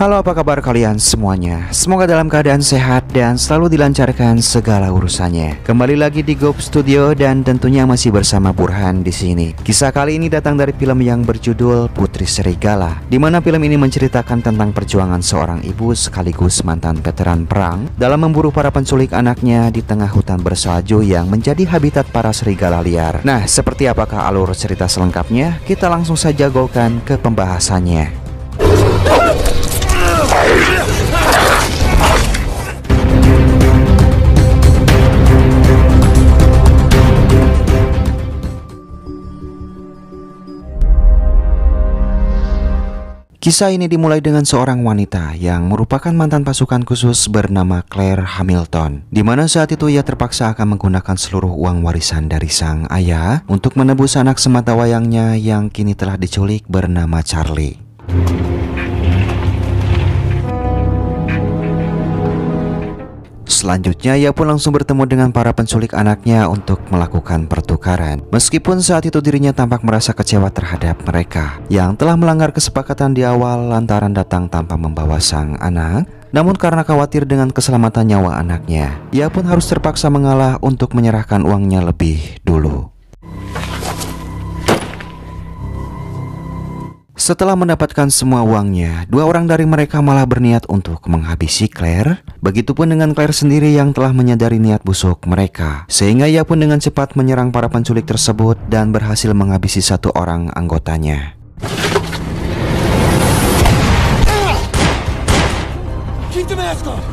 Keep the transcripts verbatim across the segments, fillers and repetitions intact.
Halo, apa kabar kalian semuanya? Semoga dalam keadaan sehat dan selalu dilancarkan segala urusannya. Kembali lagi di Gob Studio dan tentunya masih bersama Burhan di sini. Kisah kali ini datang dari film yang berjudul Putri Serigala, di mana film ini menceritakan tentang perjuangan seorang ibu sekaligus mantan veteran perang dalam memburu para penculik anaknya di tengah hutan bersalju yang menjadi habitat para serigala liar. Nah, seperti apakah alur cerita selengkapnya? Kita langsung saja golkan ke pembahasannya. Kisah ini dimulai dengan seorang wanita yang merupakan mantan pasukan khusus bernama Claire Hamilton, di mana saat itu ia terpaksa akan menggunakan seluruh uang warisan dari sang ayah untuk menebus anak sematawayangnya yang kini telah diculik bernama Charlie. Selanjutnya ia pun langsung bertemu dengan para penculik anaknya untuk melakukan pertukaran. Meskipun saat itu dirinya tampak merasa kecewa terhadap mereka yang telah melanggar kesepakatan di awal lantaran datang tanpa membawa sang anak, namun karena khawatir dengan keselamatan nyawa anaknya, ia pun harus terpaksa mengalah untuk menyerahkan uangnya lebih dulu. Setelah mendapatkan semua uangnya, dua orang dari mereka malah berniat untuk menghabisi Claire. Begitupun dengan Claire sendiri yang telah menyadari niat busuk mereka, sehingga ia pun dengan cepat menyerang para penculik tersebut dan berhasil menghabisi satu orang anggotanya. Keep the mask on.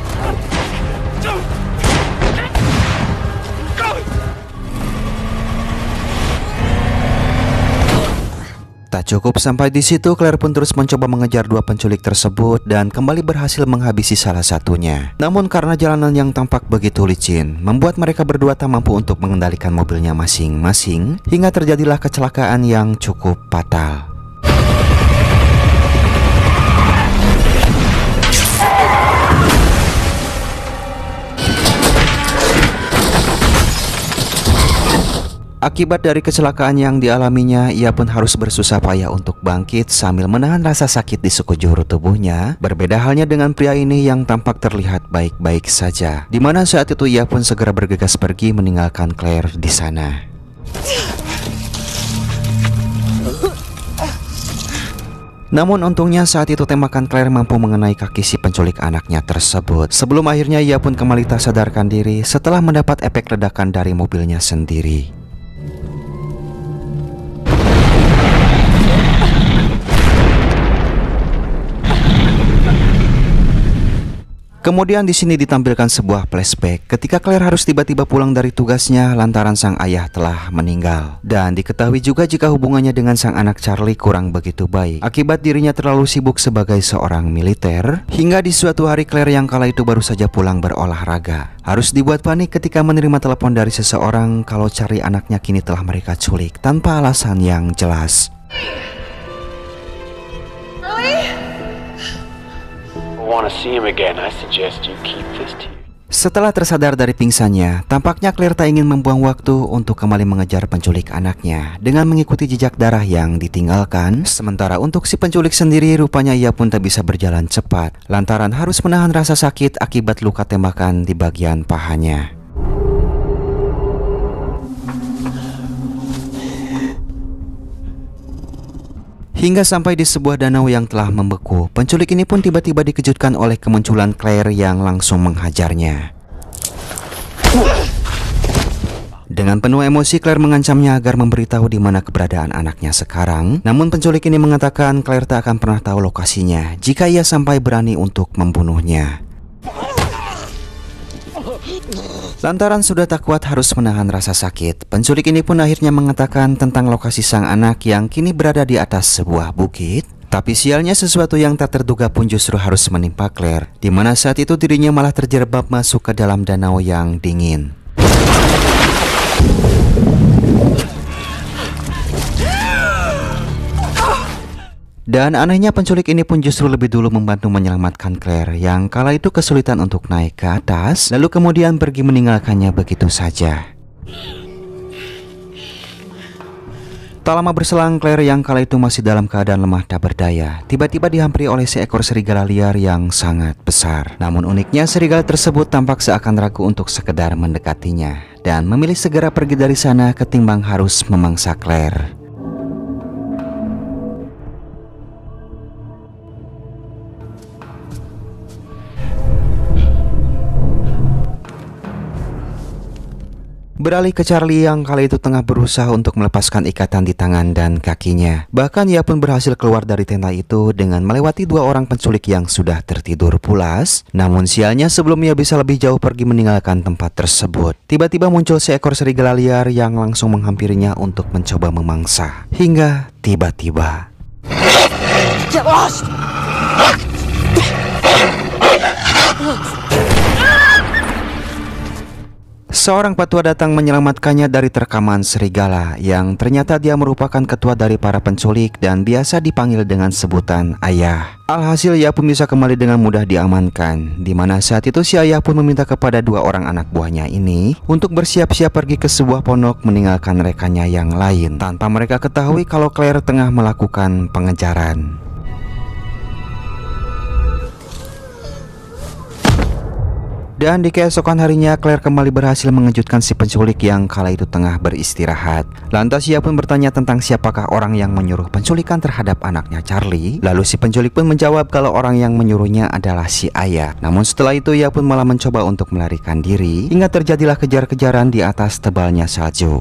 Tak cukup sampai di situ, Claire pun terus mencoba mengejar dua penculik tersebut dan kembali berhasil menghabisi salah satunya. Namun karena jalanan yang tampak begitu licin, membuat mereka berdua tak mampu untuk mengendalikan mobilnya masing-masing, hingga terjadilah kecelakaan yang cukup fatal. Akibat dari kecelakaan yang dialaminya, ia pun harus bersusah payah untuk bangkit sambil menahan rasa sakit di sekujur tubuhnya. Berbeda halnya dengan pria ini yang tampak terlihat baik-baik saja, di mana saat itu ia pun segera bergegas pergi meninggalkan Claire di sana. Namun untungnya saat itu tembakan Claire mampu mengenai kaki si penculik anaknya tersebut. Sebelum akhirnya ia pun kembali tak sadarkan diri setelah mendapat efek ledakan dari mobilnya sendiri. Kemudian di sini ditampilkan sebuah flashback ketika Claire harus tiba-tiba pulang dari tugasnya lantaran sang ayah telah meninggal. Dan diketahui juga jika hubungannya dengan sang anak Charlie kurang begitu baik akibat dirinya terlalu sibuk sebagai seorang militer. Hingga di suatu hari Claire yang kala itu baru saja pulang berolahraga harus dibuat panik ketika menerima telepon dari seseorang kalau Charlie anaknya kini telah mereka culik tanpa alasan yang jelas. Setelah tersadar dari pingsannya, tampaknya Claire tak ingin membuang waktu untuk kembali mengejar penculik anaknya dengan mengikuti jejak darah yang ditinggalkan. Sementara untuk si penculik sendiri, rupanya ia pun tak bisa berjalan cepat lantaran harus menahan rasa sakit akibat luka tembakan di bagian pahanya. Hingga sampai di sebuah danau yang telah membeku, penculik ini pun tiba-tiba dikejutkan oleh kemunculan Claire yang langsung menghajarnya. Dengan penuh emosi, Claire mengancamnya agar memberitahu di mana keberadaan anaknya sekarang. Namun penculik ini mengatakan Claire tak akan pernah tahu lokasinya jika ia sampai berani untuk membunuhnya. Lantaran sudah tak kuat harus menahan rasa sakit, penculik ini pun akhirnya mengatakan tentang lokasi sang anak yang kini berada di atas sebuah bukit. Tapi sialnya sesuatu yang tak terduga pun justru harus menimpa Claire, di mana saat itu dirinya malah terjerembab masuk ke dalam danau yang dingin. Dan anehnya penculik ini pun justru lebih dulu membantu menyelamatkan Claire yang kala itu kesulitan untuk naik ke atas, lalu kemudian pergi meninggalkannya begitu saja. Tak lama berselang, Claire yang kala itu masih dalam keadaan lemah tak berdaya tiba-tiba dihampiri oleh seekor serigala liar yang sangat besar. Namun uniknya, serigala tersebut tampak seakan ragu untuk sekedar mendekatinya dan memilih segera pergi dari sana ketimbang harus memangsa Claire. Beralih ke Charlie yang kala itu tengah berusaha untuk melepaskan ikatan di tangan dan kakinya. Bahkan ia pun berhasil keluar dari tenda itu dengan melewati dua orang penculik yang sudah tertidur pulas. Namun sialnya, sebelum ia bisa lebih jauh pergi meninggalkan tempat tersebut, tiba-tiba muncul seekor serigala liar yang langsung menghampirinya untuk mencoba memangsa. Hingga tiba-tiba Get lost! seorang petua datang menyelamatkannya dari terkaman serigala yang ternyata dia merupakan ketua dari para penculik dan biasa dipanggil dengan sebutan ayah. Alhasil ia pun bisa kembali dengan mudah diamankan, dimana saat itu si ayah pun meminta kepada dua orang anak buahnya ini untuk bersiap-siap pergi ke sebuah pondok meninggalkan rekannya yang lain, tanpa mereka ketahui kalau Claire tengah melakukan pengejaran. Dan di keesokan harinya, Claire kembali berhasil mengejutkan si penculik yang kala itu tengah beristirahat. Lantas ia pun bertanya tentang siapakah orang yang menyuruh penculikan terhadap anaknya Charlie. Lalu si penculik pun menjawab kalau orang yang menyuruhnya adalah si ayah. Namun setelah itu ia pun malah mencoba untuk melarikan diri, hingga terjadilah kejar-kejaran di atas tebalnya salju.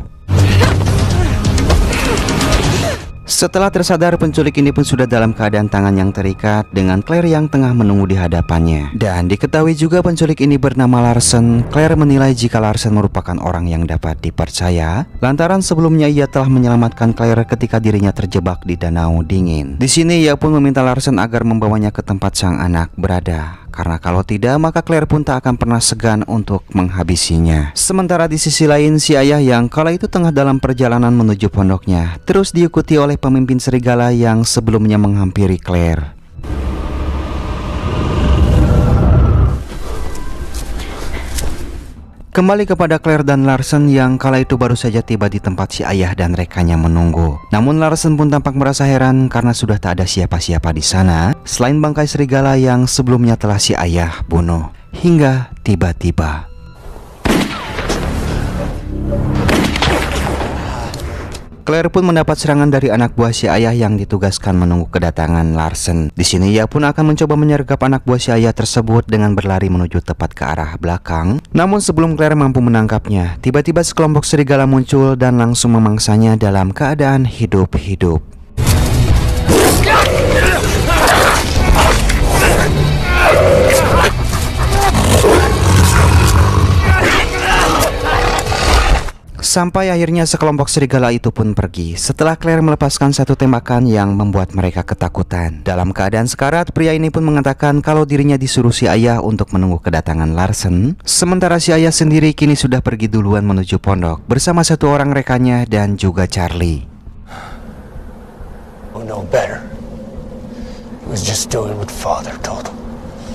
Setelah tersadar, penculik ini pun sudah dalam keadaan tangan yang terikat dengan Claire yang tengah menunggu di hadapannya. Dan diketahui juga penculik ini bernama Larsen. Claire menilai jika Larsen merupakan orang yang dapat dipercaya, lantaran sebelumnya ia telah menyelamatkan Claire ketika dirinya terjebak di danau dingin. Di sini ia pun meminta Larsen agar membawanya ke tempat sang anak berada, karena kalau tidak maka Claire pun tak akan pernah segan untuk menghabisinya. Sementara di sisi lain, si ayah yang kala itu tengah dalam perjalanan menuju pondoknya terus diikuti oleh pemimpin serigala yang sebelumnya menghampiri Claire. Kembali kepada Claire dan Larsen yang kala itu baru saja tiba di tempat si ayah dan rekannya menunggu. Namun Larsen pun tampak merasa heran karena sudah tak ada siapa-siapa di sana selain bangkai serigala yang sebelumnya telah si ayah bunuh. Hingga tiba-tiba Claire pun mendapat serangan dari anak buah si ayah yang ditugaskan menunggu kedatangan Larsen. Di sini ia pun akan mencoba menyergap anak buah si ayah tersebut dengan berlari menuju tepat ke arah belakang. Namun sebelum Claire mampu menangkapnya, tiba-tiba sekelompok serigala muncul dan langsung memangsanya dalam keadaan hidup-hidup. Sampai akhirnya sekelompok serigala itu pun pergi setelah Claire melepaskan satu tembakan yang membuat mereka ketakutan. Dalam keadaan sekarat, pria ini pun mengatakan kalau dirinya disuruh si ayah untuk menunggu kedatangan Larsen. Sementara si ayah sendiri kini sudah pergi duluan menuju pondok bersama satu orang rekannya dan juga Charlie. Oh no better. He was just doing what father told him.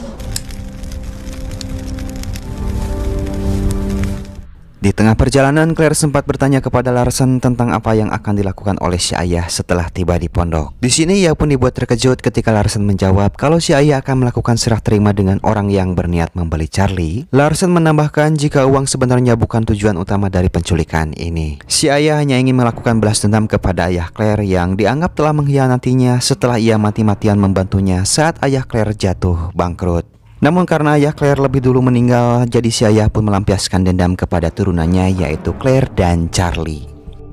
Di tengah perjalanan, Claire sempat bertanya kepada Larsen tentang apa yang akan dilakukan oleh si ayah setelah tiba di pondok. Di sini ia pun dibuat terkejut ketika Larsen menjawab kalau si ayah akan melakukan serah terima dengan orang yang berniat membeli Charlie. Larsen menambahkan jika uang sebenarnya bukan tujuan utama dari penculikan ini. Si ayah hanya ingin melakukan balas dendam kepada ayah Claire yang dianggap telah mengkhianatinya setelah ia mati-matian membantunya saat ayah Claire jatuh bangkrut. Namun karena ayah Claire lebih dulu meninggal, jadi si ayah pun melampiaskan dendam kepada turunannya yaitu Claire dan Charlie.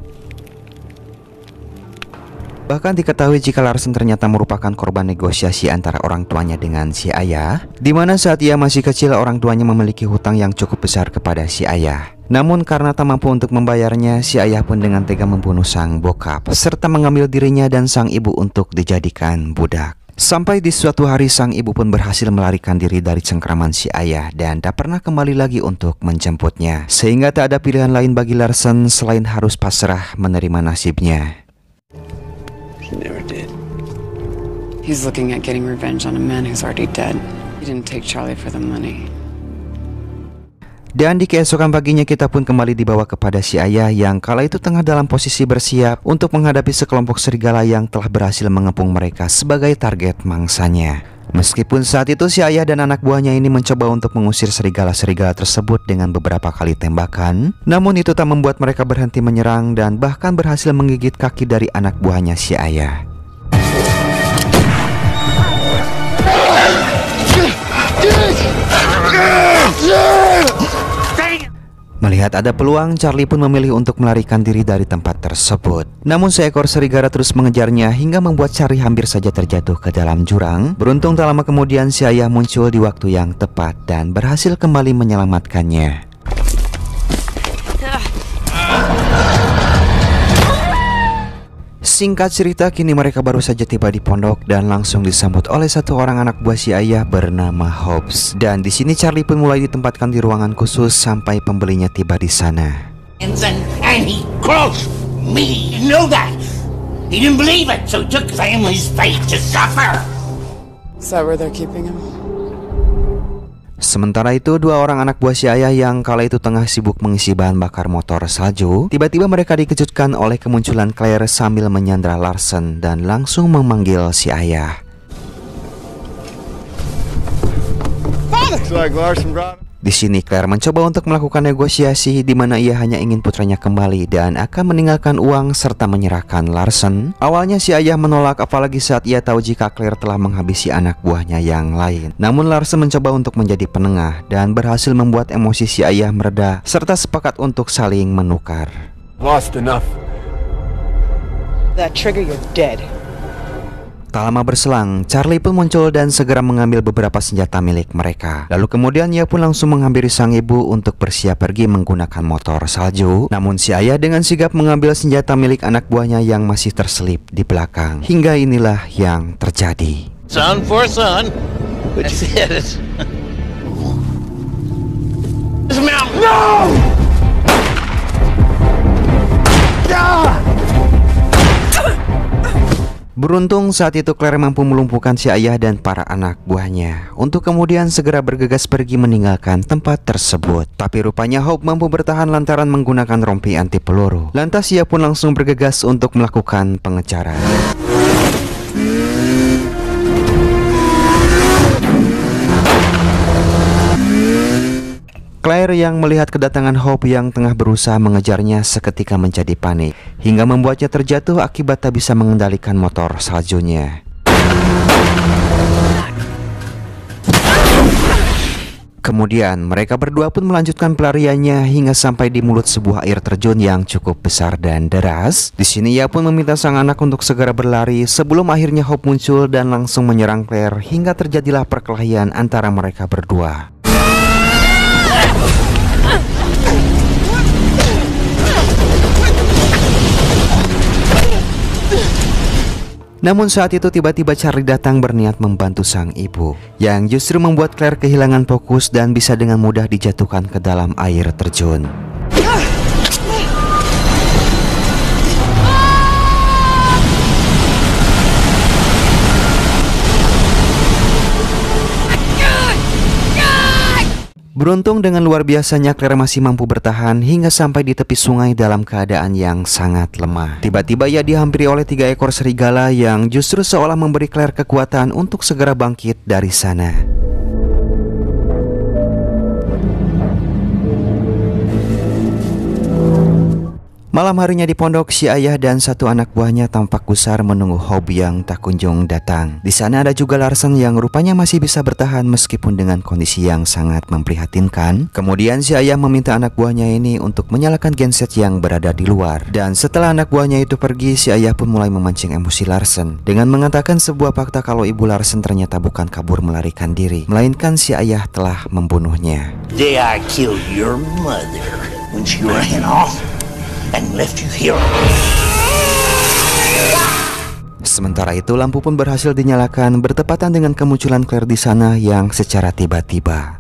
Bahkan diketahui jika Larsen ternyata merupakan korban negosiasi antara orang tuanya dengan si ayah, di mana saat ia masih kecil orang tuanya memiliki hutang yang cukup besar kepada si ayah. Namun karena tak mampu untuk membayarnya, si ayah pun dengan tega membunuh sang bokap serta mengambil dirinya dan sang ibu untuk dijadikan budak. Sampai di suatu hari sang ibu pun berhasil melarikan diri dari cengkraman si ayah dan tak pernah kembali lagi untuk menjemputnya. Sehingga tak ada pilihan lain bagi Larsen selain harus pasrah menerima nasibnya. He never did. He's looking at getting revenge on a man who's already dead. He didn't take Charlie for the money. Dan di keesokan paginya kita pun kembali dibawa kepada si ayah yang kala itu tengah dalam posisi bersiap untuk menghadapi sekelompok serigala yang telah berhasil mengepung mereka sebagai target mangsanya. Meskipun saat itu si ayah dan anak buahnya ini mencoba untuk mengusir serigala-serigala tersebut dengan beberapa kali tembakan, namun itu tak membuat mereka berhenti menyerang dan bahkan berhasil menggigit kaki dari anak buahnya si ayah. Melihat ada peluang, Charlie pun memilih untuk melarikan diri dari tempat tersebut. Namun seekor serigala terus mengejarnya hingga membuat Charlie hampir saja terjatuh ke dalam jurang. Beruntung tak lama kemudian si ayah muncul di waktu yang tepat dan berhasil kembali menyelamatkannya. Singkat cerita, kini mereka baru saja tiba di pondok dan langsung disambut oleh satu orang anak buah si ayah bernama Hobbs. Dan di sini Charlie pun mulai ditempatkan di ruangan khusus sampai pembelinya tiba di sana. And he crossed me. You know that. He didn't believe it, so he took family's fate to suffer. Is that where they're keeping him? Sementara itu, dua orang anak buah si ayah yang kala itu tengah sibuk mengisi bahan bakar motor salju, tiba-tiba mereka dikejutkan oleh kemunculan Claire sambil menyandra Larsen dan langsung memanggil si ayah. Di sini Claire mencoba untuk melakukan negosiasi di mana ia hanya ingin putranya kembali dan akan meninggalkan uang serta menyerahkan Larsen. Awalnya si ayah menolak, apalagi saat ia tahu jika Claire telah menghabisi anak buahnya yang lain. Namun Larsen mencoba untuk menjadi penengah dan berhasil membuat emosi si ayah mereda serta sepakat untuk saling menukar. Lost enough. That trigger, you're dead. Tak lama berselang, Charlie pun muncul dan segera mengambil beberapa senjata milik mereka. Lalu kemudian ia pun langsung menghampiri sang ibu untuk bersiap pergi menggunakan motor salju. Namun si ayah dengan sigap mengambil senjata milik anak buahnya yang masih terselip di belakang. Hingga inilah yang terjadi. Son for son. That's it. No! Beruntung saat itu Claire mampu melumpuhkan si ayah dan para anak buahnya untuk kemudian segera bergegas pergi meninggalkan tempat tersebut. Tapi rupanya Hope mampu bertahan lantaran menggunakan rompi anti peluru. Lantas ia pun langsung bergegas untuk melakukan pengejaran. Claire yang melihat kedatangan Hope yang tengah berusaha mengejarnya seketika menjadi panik hingga membuatnya terjatuh akibat tak bisa mengendalikan motor saljunya. Kemudian mereka berdua pun melanjutkan pelariannya hingga sampai di mulut sebuah air terjun yang cukup besar dan deras. Di sini ia pun meminta sang anak untuk segera berlari sebelum akhirnya Hope muncul dan langsung menyerang Claire hingga terjadilah perkelahian antara mereka berdua. Namun saat itu tiba-tiba Charlie datang berniat membantu sang ibu, yang justru membuat Claire kehilangan fokus dan bisa dengan mudah dijatuhkan ke dalam air terjun. Beruntung dengan luar biasanya Claire masih mampu bertahan hingga sampai di tepi sungai dalam keadaan yang sangat lemah. Tiba-tiba ia dihampiri oleh tiga ekor serigala yang justru seolah memberi Claire kekuatan untuk segera bangkit dari sana. Malam harinya di pondok, si ayah dan satu anak buahnya tampak gusar menunggu Hope yang tak kunjung datang. Di sana ada juga Larsen yang rupanya masih bisa bertahan meskipun dengan kondisi yang sangat memprihatinkan. Kemudian si ayah meminta anak buahnya ini untuk menyalakan genset yang berada di luar. Dan setelah anak buahnya itu pergi, si ayah pun mulai memancing emosi Larsen dengan mengatakan sebuah fakta kalau ibu Larsen ternyata bukan kabur melarikan diri, melainkan si ayah telah membunuhnya. Day I killed your mother when she ran off and left you here. Sementara itu lampu pun berhasil dinyalakan bertepatan dengan kemunculan Claire di sana yang secara tiba-tiba.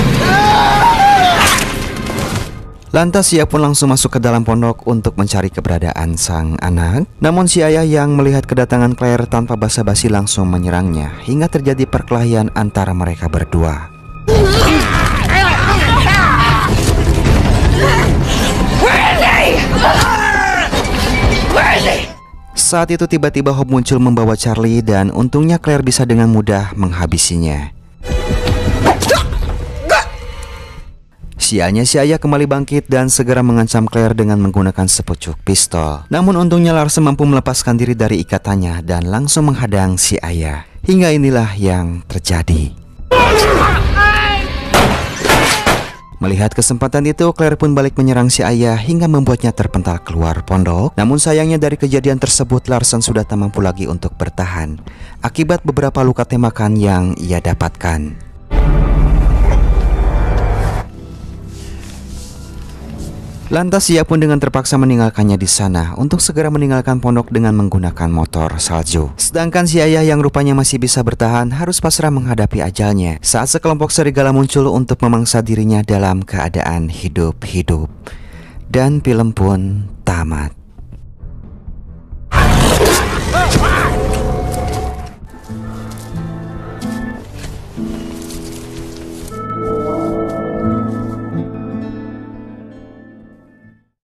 Lantas ia pun langsung masuk ke dalam pondok untuk mencari keberadaan sang anak. Namun si ayah yang melihat kedatangan Claire tanpa basa-basi langsung menyerangnya hingga terjadi perkelahian antara mereka berdua. Saat itu tiba-tiba Hope muncul membawa Charlie dan untungnya Claire bisa dengan mudah menghabisinya. Sialnya si ayah kembali bangkit dan segera mengancam Claire dengan menggunakan sepucuk pistol. Namun untungnya Larsen mampu melepaskan diri dari ikatannya dan langsung menghadang si ayah. Hingga inilah yang terjadi. Melihat kesempatan itu, Claire pun balik menyerang si ayah hingga membuatnya terpental keluar pondok. Namun sayangnya dari kejadian tersebut Larsen sudah tak mampu lagi untuk bertahan akibat beberapa luka tembakan yang ia dapatkan. Lantas ia pun dengan terpaksa meninggalkannya di sana untuk segera meninggalkan pondok dengan menggunakan motor salju. Sedangkan si ayah yang rupanya masih bisa bertahan harus pasrah menghadapi ajalnya saat sekelompok serigala muncul untuk memangsa dirinya dalam keadaan hidup-hidup. Dan film pun tamat.